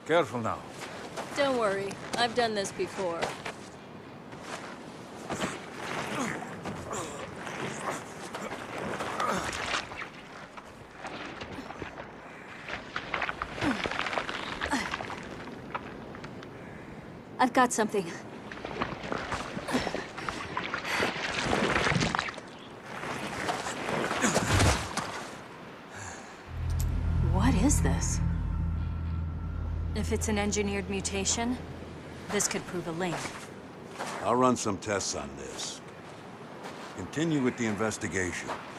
Careful now. Don't worry, I've done this before. I've got something. What is this? If it's an engineered mutation, this could prove a link. I'll run some tests on this. Continue with the investigation.